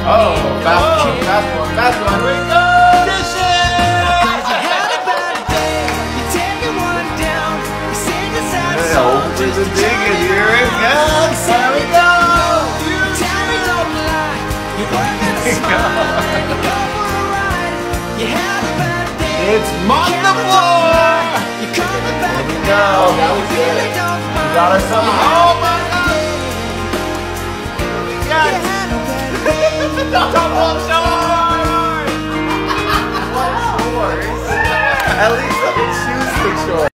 Oh, fast one, fast one, fast one. Here we go. Over the digging, here it goes. Here we go. It's on the floor. Here we go. That was good. We got ourselves. Oh my God. We got double chores. At least let me choose the chore.